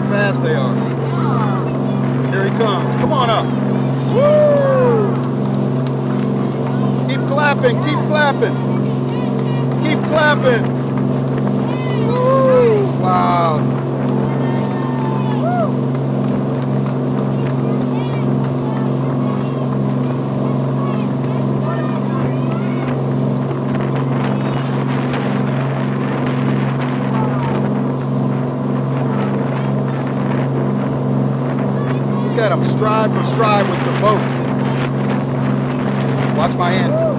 fast they are. Here he comes. Come on up. Woo! Keep clapping. Keep clapping. Keep clapping. Woo! Wow. Look at him stride for stride with the boat. Watch my hand.